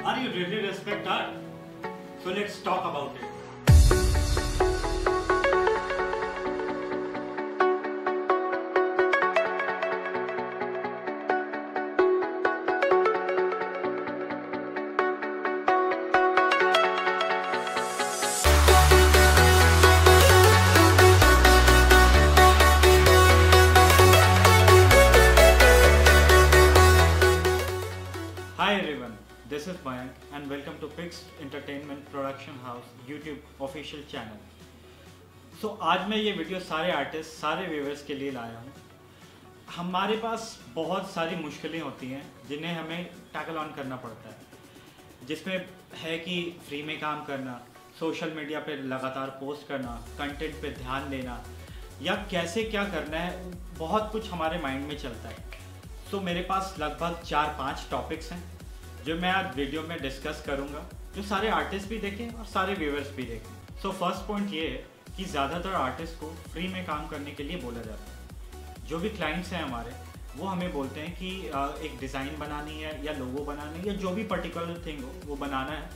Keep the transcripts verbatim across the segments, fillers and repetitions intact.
Are you really respect art? So let's talk about it. Hi everyone, this is Mayank and welcome to PIX Entertainment Production House YouTube official channel. So आज मैं ये video सारे artist, सारे viewers के लिए लाया हूँ। हमारे पास बहुत सारी मुश्किलें होती हैं जिन्हें हमें टैकल ऑन करना पड़ता है, जिसमें है कि फ्री में काम करना, सोशल मीडिया पे लगातार पोस्ट करना, कंटेंट पे ध्यान देना या कैसे क्या करना है, बहुत कुछ हमारे माइंड में चलता है। तो मेरे पास लगभग चार पांच टॉपिक्स हैं जो मैं आज वीडियो में डिस्कस करूंगा, जो सारे आर्टिस्ट भी देखें और सारे व्यूअर्स भी देखें। सो फर्स्ट पॉइंट ये है कि ज़्यादातर आर्टिस्ट को फ्री में काम करने के लिए बोला जाता है। जो भी क्लाइंट्स हैं हमारे, वो हमें बोलते हैं कि एक डिज़ाइन बनानी है या लोगो बनानी है या जो भी पर्टिकुलर थिंग हो वो बनाना है,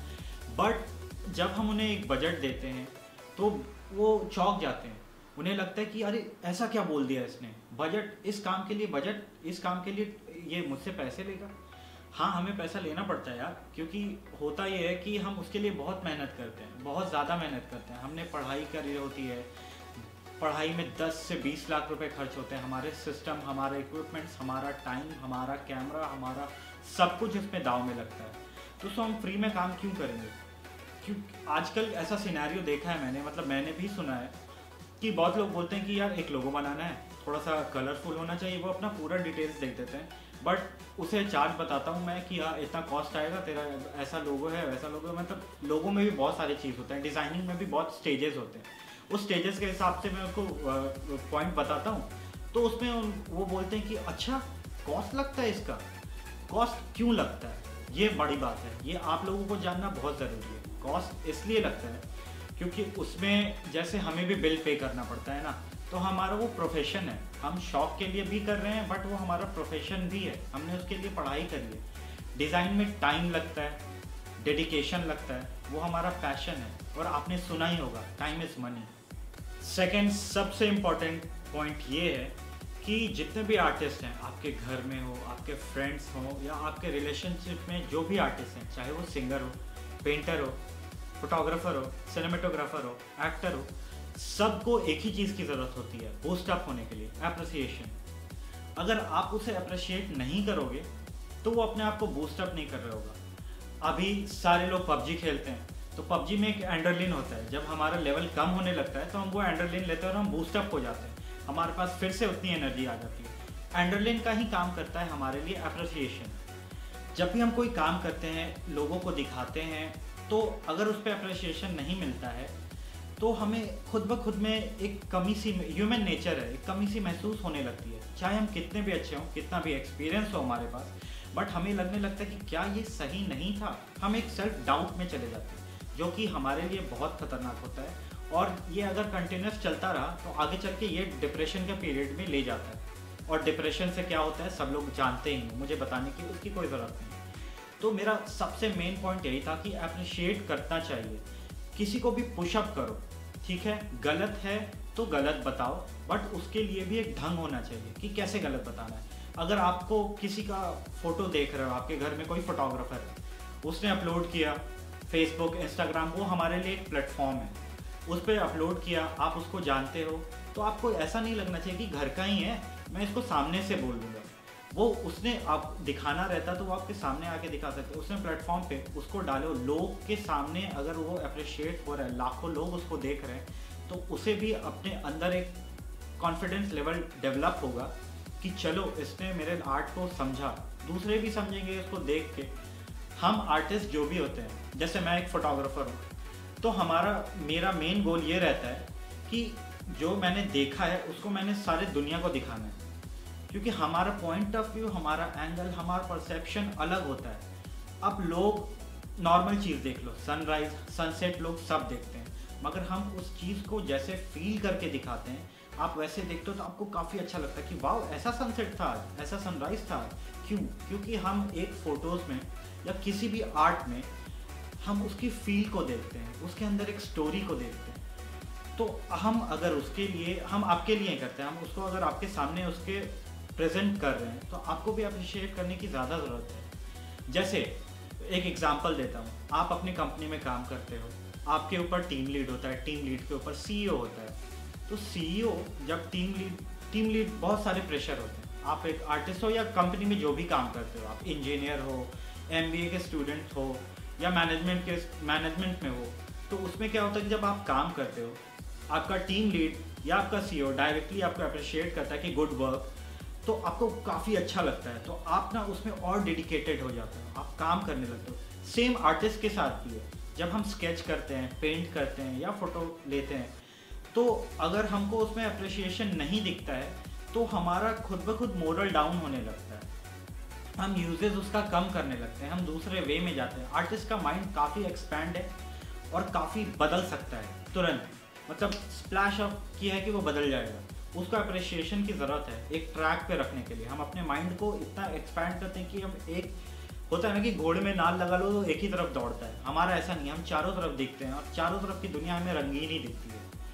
बट जब हम उन्हें एक बजट देते हैं तो वो चौंक जाते हैं। उन्हें लगता है कि अरे ऐसा क्या बोल दिया इसने, बजट इस काम के लिए, बजट इस काम के लिए ये मुझसे पैसे लेगा। हाँ, हमें पैसा लेना पड़ता है यार, क्योंकि होता ये है कि हम उसके लिए बहुत मेहनत करते हैं, बहुत ज़्यादा मेहनत करते हैं। हमने पढ़ाई करी होती है, पढ़ाई में दस से बीस लाख रुपए खर्च होते हैं। हमारे सिस्टम, हमारे इक्विपमेंट्स, हमारा टाइम, हमारा कैमरा, हमारा सब कुछ इसमें दाव में लगता है। तो सो हम फ्री में काम क्यों करेंगे? क्योंकि आजकल ऐसा सिनेरियो देखा है मैंने, मतलब मैंने भी सुना है कि बहुत लोग बोलते हैं कि यार एक लोगो बनाना है, थोड़ा सा कलरफुल होना चाहिए, वो अपना पूरा डिटेल्स देख देते हैं, बट उसे चार्ज बताता हूँ मैं कि हाँ इतना कॉस्ट आएगा, तेरा ऐसा लोगो है, वैसा लोगो है। मतलब लोगों में भी बहुत सारी चीज़ होते हैं, डिज़ाइनिंग में भी बहुत स्टेजेस होते हैं। उस स्टेजेस के हिसाब से मैं उसको पॉइंट बताता हूँ, तो उसमें वो बोलते हैं कि अच्छा कॉस्ट लगता है, इसका कॉस्ट क्यों लगता है? ये बड़ी बात है, ये आप लोगों को जानना बहुत ज़रूरी है। कॉस्ट इसलिए लगता है क्योंकि उसमें जैसे हमें भी बिल पे करना पड़ता है ना, तो हमारा वो प्रोफेशन है। हम शौक के लिए भी कर रहे हैं, बट वो हमारा प्रोफेशन भी है, हमने उसके लिए पढ़ाई करी है। डिज़ाइन में टाइम लगता है, डेडिकेशन लगता है, वो हमारा पैशन है। और आपने सुना ही होगा, टाइम इज़ मनी। सेकेंड सबसे इम्पॉर्टेंट पॉइंट ये है कि जितने भी आर्टिस्ट हैं, आपके घर में हो, आपके फ्रेंड्स हो या आपके रिलेशनशिप में जो भी आर्टिस्ट हैं, चाहे वो सिंगर हो, पेंटर हो, फोटोग्राफर हो, सिनेमेटोग्राफर हो, एक्टर हो, सबको एक ही चीज़ की ज़रूरत होती है, बूस्ट अप होने के लिए, एप्रिसिएशन। अगर आप उसे अप्रिशिएट नहीं करोगे तो वो अपने आप को बूस्ट अप नहीं कर रहा होगा। अभी सारे लोग पबजी खेलते हैं, तो पबजी में एक एंडरलिन होता है। जब हमारा लेवल कम होने लगता है तो हम वो एंडरलिन लेते हैं और हम बूस्ट अप हो जाते हैं, हमारे पास फिर से उतनी एनर्जी आ जाती है। एंडरलिन का ही काम करता है हमारे लिए एप्रिसिएशन। जब भी हम कोई काम करते हैं, लोगों को दिखाते हैं, तो अगर उस पर अप्रिशिएशन नहीं मिलता है तो हमें खुद ब खुद में एक कमी सी, ह्यूमन नेचर है, एक कमी सी महसूस होने लगती है। चाहे हम कितने भी अच्छे हों, कितना भी एक्सपीरियंस हो हमारे पास, बट हमें लगने लगता है कि क्या ये सही नहीं था। हम एक सेल्फ डाउट में चले जाते हैं, जो कि हमारे लिए बहुत खतरनाक होता है। और ये अगर कंटिन्यूस चलता रहा तो आगे चल के ये डिप्रेशन के पीरियड में ले जाता है। और डिप्रेशन से क्या होता है सब लोग जानते ही, मुझे बताने की उसकी कोई ज़रूरत नहीं। तो मेरा सबसे मेन पॉइंट यही था कि अप्रिशिएट करना चाहिए, किसी को भी पुशअप करो, ठीक है, गलत है तो गलत बताओ, बट उसके लिए भी एक ढंग होना चाहिए कि कैसे गलत बताना है। अगर आपको किसी का फोटो देख रहे हो, आपके घर में कोई फोटोग्राफर है, उसने अपलोड किया फेसबुक, इंस्टाग्राम, वो हमारे लिए एक प्लेटफॉर्म है, उस पर अपलोड किया, आप उसको जानते हो, तो आपको ऐसा नहीं लगना चाहिए कि घर का ही है, मैं इसको सामने से बोल दूँगा। वो उसने आप दिखाना रहता तो वो आपके सामने आके दिखा सकते। उसने प्लेटफॉर्म पे उसको डालो, लोग के सामने अगर वो अप्रिशिएट हो रहा है, लाखों लोग उसको देख रहे हैं, तो उसे भी अपने अंदर एक कॉन्फिडेंस लेवल डेवलप होगा कि चलो इसने मेरे आर्ट को समझा, दूसरे भी समझेंगे इसको देख के। हम आर्टिस्ट जो भी होते हैं, जैसे मैं एक फोटोग्राफर हूँ, तो हमारा मेरा मेन गोल ये रहता है कि जो मैंने देखा है उसको मैंने सारे दुनिया को दिखाना है, क्योंकि हमारा पॉइंट ऑफ व्यू, हमारा एंगल, हमारा परसेप्शन अलग होता है। अब लोग नॉर्मल चीज़ देख लो, सनराइज, सनसेट लोग सब देखते हैं, मगर हम उस चीज़ को जैसे फील करके दिखाते हैं, आप वैसे देखते हो तो आपको काफ़ी अच्छा लगता है कि वाह ऐसा सनसेट था आज, ऐसा सनराइज था। क्यों? क्योंकि हम एक फ़ोटोज़ में या किसी भी आर्ट में हम उसकी फील को देखते हैं, उसके अंदर एक स्टोरी को देखते हैं। तो हम अगर उसके लिए, हम आपके लिए करते हैं, हम उसको अगर आपके सामने उसके प्रेजेंट कर रहे हैं तो आपको भी अप्रिशिएट करने की ज़्यादा ज़रूरत है। जैसे एक एग्जांपल देता हूँ, आप अपनी कंपनी में काम करते हो, आपके ऊपर टीम लीड होता है, टीम लीड के ऊपर सीईओ होता है। तो सीईओ जब टीम लीड टीम लीड बहुत सारे प्रेशर होते हैं। आप एक आर्टिस्ट हो या कंपनी में जो भी काम करते हो, आप इंजीनियर हो, एमबीए के स्टूडेंट हो या मैनेजमेंट के मैनेजमेंट में हो, तो उसमें क्या होता है कि जब आप काम करते हो, आपका टीम लीड या आपका सीईओ डायरेक्टली आपको अप्रिशिएट करता है कि गुड वर्क, तो आपको काफ़ी अच्छा लगता है, तो आप ना उसमें और डेडिकेटेड हो जाते हो, आप काम करने लगते हो। सेम आर्टिस्ट के साथ भी है, जब हम स्केच करते हैं, पेंट करते हैं या फोटो लेते हैं, तो अगर हमको उसमें अप्रिशिएशन नहीं दिखता है तो हमारा खुद ब खुद मोरल डाउन होने लगता है, हम यूजेज उसका कम करने लगते हैं, हम दूसरे वे में जाते हैं। आर्टिस्ट का माइंड काफ़ी एक्सपैंड है और काफ़ी बदल सकता है तुरंत, मतलब स्प्लैश ऑफ किया है कि वो बदल जाएगा। उसको अप्रिशिएशन की ज़रूरत है एक ट्रैक पे रखने के लिए। हम अपने माइंड को इतना एक्सपैंड करते हैं कि हम, एक होता है ना कि घोड़े में नाल लगा लो तो एक ही तरफ दौड़ता है, हमारा ऐसा नहीं, हम चारों तरफ दिखते हैं और चारों तरफ की दुनिया हमें रंगीन ही दिखती है।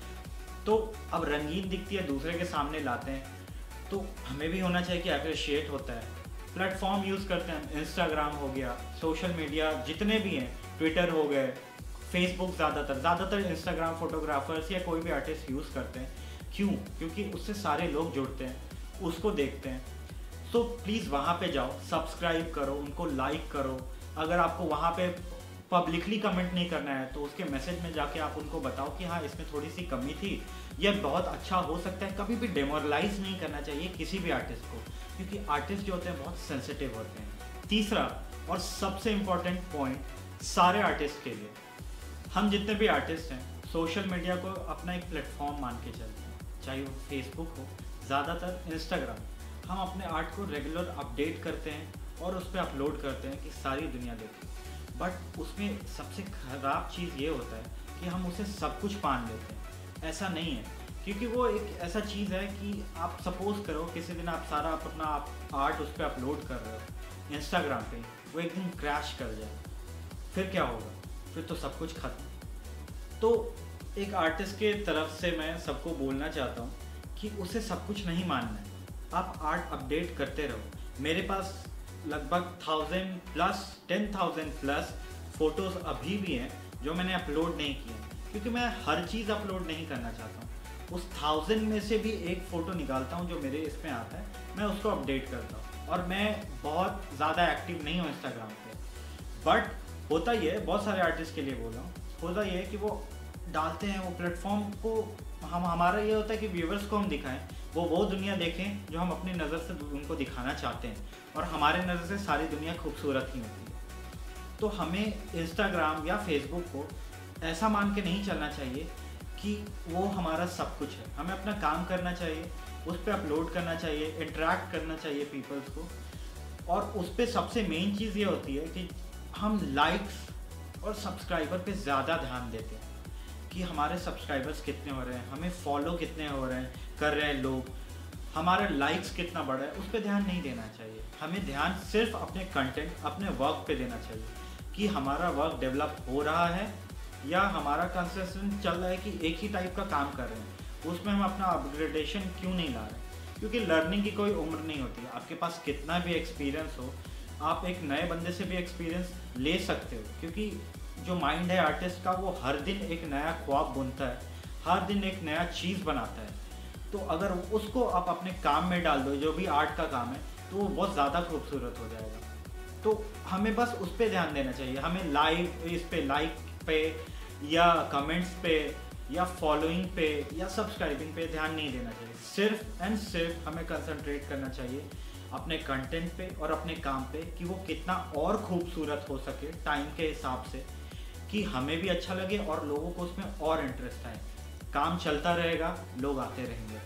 तो अब रंगीन दिखती है, दूसरे के सामने लाते हैं, तो हमें भी होना चाहिए कि अप्रिशिएट होता है। प्लेटफॉर्म यूज़ करते हैं, इंस्टाग्राम हो गया, सोशल मीडिया जितने भी हैं, ट्विटर हो गए, फेसबुक, ज़्यादातर ज़्यादातर इंस्टाग्राम फोटोग्राफर्स या कोई भी आर्टिस्ट यूज़ करते हैं। क्यों? क्योंकि उससे सारे लोग जुड़ते हैं, उसको देखते हैं। सो प्लीज़ वहाँ पे जाओ, सब्सक्राइब करो, उनको लाइक करो। अगर आपको वहाँ पे पब्लिकली कमेंट नहीं करना है तो उसके मैसेज में जाके आप उनको बताओ कि हाँ इसमें थोड़ी सी कमी थी, यह बहुत अच्छा हो सकता है। कभी भी डेमोरलाइज नहीं करना चाहिए किसी भी आर्टिस्ट को, क्योंकि आर्टिस्ट जो होते हैं बहुत सेंसिटिव होते हैं। तीसरा और सबसे इम्पॉर्टेंट पॉइंट सारे आर्टिस्ट के लिए, हम जितने भी आर्टिस्ट हैं सोशल मीडिया को अपना एक प्लेटफॉर्म मान के चलते हैं, चाहे वो फेसबुक हो, ज़्यादातर इंस्टाग्राम। हम अपने आर्ट को रेगुलर अपडेट करते हैं और उस पर अपलोड करते हैं कि सारी दुनिया देखे। बट उसमें सबसे ख़राब चीज़ ये होता है कि हम उसे सब कुछ मान लेते हैं। ऐसा नहीं है, क्योंकि वो एक ऐसा चीज़ है कि आप सपोज़ करो किसी दिन आप सारा आप अपना आप आर्ट उस पर अपलोड कर रहे हो इंस्टाग्राम पे, वो एक दिन क्रैश कर जाए, फिर क्या होगा? फिर तो सब कुछ खत्म। तो एक आर्टिस्ट के तरफ से मैं सबको बोलना चाहता हूँ कि उसे सब कुछ नहीं मानना है, आप आर्ट अपडेट करते रहो। मेरे पास लगभग thousand plus ten thousand plus photos अभी भी हैं जो मैंने अपलोड नहीं किए, क्योंकि मैं हर चीज़ अपलोड नहीं करना चाहता हूँ। उस थाउजेंड में से भी एक फ़ोटो निकालता हूँ जो मेरे इसमें आता है, मैं उसको अपडेट करता हूँ। और मैं बहुत ज़्यादा एक्टिव नहीं हूँ इंस्टाग्राम पे, बट होता ही है, बहुत सारे आर्टिस्ट के लिए बोल रहा हूँ, होता ही है कि वो डालते हैं, वो प्लेटफॉर्म को हम, हमारा ये होता है कि व्यूवर्स को हम दिखाएं, वो वो दुनिया देखें जो हम अपनी नज़र से उनको दिखाना चाहते हैं, और हमारे नज़र से सारी दुनिया खूबसूरत ही होती है। तो हमें इंस्टाग्राम या फेसबुक को ऐसा मान के नहीं चलना चाहिए कि वो हमारा सब कुछ है। हमें अपना काम करना चाहिए, उस पर अपलोड करना चाहिए, इंटरेक्ट करना चाहिए पीपल्स को। और उस पर सबसे मेन चीज़ ये होती है कि हम लाइक्स और सब्सक्राइबर पे ज़्यादा ध्यान देते हैं कि हमारे सब्सक्राइबर्स कितने हो रहे हैं, हमें फॉलो कितने हो रहे हैं कर रहे हैं लोग, हमारा लाइक्स कितना बढ़ा है, उस पर ध्यान नहीं देना चाहिए। हमें ध्यान सिर्फ अपने कंटेंट, अपने वर्क पे देना चाहिए कि हमारा वर्क डेवलप हो रहा है या हमारा कंसिस्टेंट चल रहा है कि एक ही टाइप का काम कर रहे हैं, उसमें हम अपना अपग्रेडेशन क्यों नहीं ला रहे। क्योंकि लर्निंग की कोई उम्र नहीं होती है, आपके पास कितना भी एक्सपीरियंस हो, आप एक नए बंदे से भी एक्सपीरियंस ले सकते हो। क्योंकि जो माइंड है आर्टिस्ट का, वो हर दिन एक नया ख्वाब बुनता है, हर दिन एक नया चीज़ बनाता है। तो अगर उसको आप अपने काम में डाल दो, जो भी आर्ट का काम है, तो वो बहुत ज़्यादा खूबसूरत हो जाएगा। तो हमें बस उस पर ध्यान देना चाहिए, हमें लाइव इस पे लाइक पे या कमेंट्स पे या फॉलोइंग पे या सब्सक्राइबिंग पे ध्यान नहीं देना चाहिए। सिर्फ एंड सिर्फ हमें कंसंट्रेट करना चाहिए अपने कंटेंट पे और अपने काम पे कि वो कितना और खूबसूरत हो सके टाइम के हिसाब से, कि हमें भी अच्छा लगे और लोगों को उसमें और इंटरेस्ट आए। काम चलता रहेगा, लोग आते रहेंगे।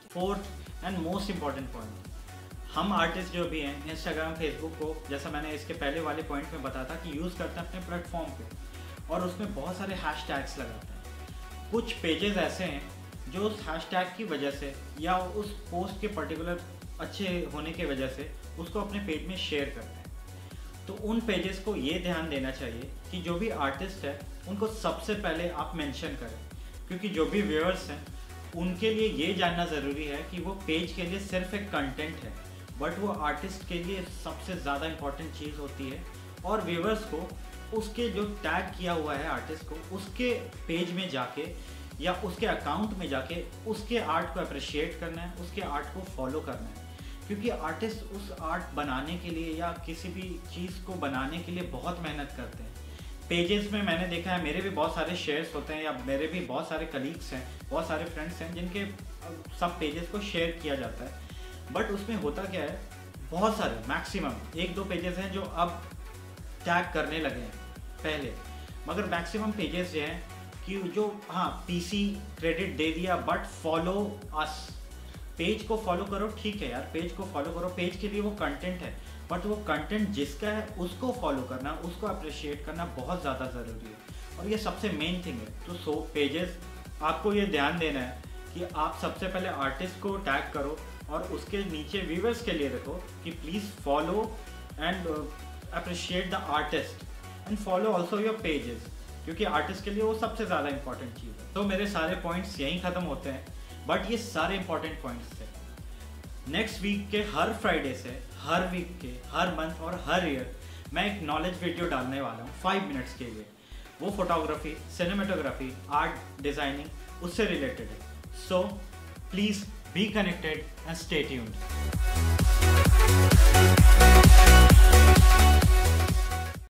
Fourth and most important point, हम आर्टिस्ट जो भी हैं इंस्टाग्राम फेसबुक को, जैसा मैंने इसके पहले वाले पॉइंट में बताया था, कि यूज़ करते हैं अपने प्लेटफॉर्म पे और उसमें बहुत सारे हैशटैग्स लगाते हैं। कुछ पेजेस ऐसे हैं जो उस हैशटैग की वजह से या उस पोस्ट के पर्टिकुलर अच्छे होने की वजह से उसको अपने पेज में शेयर करते हैं। तो उन पेजेस को ये ध्यान देना चाहिए कि जो भी आर्टिस्ट है उनको सबसे पहले आप मेंशन करें, क्योंकि जो भी व्यूअर्स हैं उनके लिए ये जानना ज़रूरी है कि वो पेज के लिए सिर्फ एक कंटेंट है, बट वो आर्टिस्ट के लिए सबसे ज़्यादा इम्पॉर्टेंट चीज़ होती है। और व्यूअर्स को उसके जो टैग किया हुआ है आर्टिस्ट को, उसके पेज में जाके या उसके अकाउंट में जाके उसके आर्ट को अप्रिशिएट करना है, उसके आर्ट को फॉलो करना है, क्योंकि आर्टिस्ट उस आर्ट बनाने के लिए या किसी भी चीज़ को बनाने के लिए बहुत मेहनत करते हैं। पेजेस में मैंने देखा है, मेरे भी बहुत सारे शेयर्स होते हैं या मेरे भी बहुत सारे कलीग्स हैं, बहुत सारे फ्रेंड्स हैं जिनके सब पेजेस को शेयर किया जाता है, बट उसमें होता क्या है, बहुत सारे मैक्सिमम एक दो पेजेस हैं जो अब टैग करने लगे हैं पहले, मगर मैक्सिमम पेजेस ये हैं कि जो हाँ पीसी क्रेडिट दे दिया बट फॉलो अस, पेज को फॉलो करो, ठीक है यार, पेज को फॉलो करो, पेज के लिए वो कंटेंट है, बट वो कंटेंट जिसका है उसको फॉलो करना, उसको अप्रिशिएट करना बहुत ज़्यादा ज़रूरी है और ये सबसे मेन थिंग है। तो सो पेजेस आपको ये ध्यान देना है कि आप सबसे पहले आर्टिस्ट को टैग करो और उसके नीचे व्यूअर्स के लिए रखो कि please follow and appreciate the artist and follow also your pages, क्योंकि आर्टिस्ट के लिए वो सबसे ज़्यादा इंपॉर्टेंट चीज़ है। तो मेरे सारे पॉइंट्स यहीं ख़त्म होते हैं, बट ये सारे इंपॉर्टेंट पॉइंट्स थे। नेक्स्ट वीक के हर फ्राइडे से हर वीक के हर मंथ और हर ईयर मैं एक नॉलेज वीडियो डालने वाला हूँ फाइव मिनट्स के लिए। वो फोटोग्राफी, सिनेमेटोग्राफी, आर्ट डिज़ाइनिंग उससे रिलेटेड है। So please be connected and stay tuned.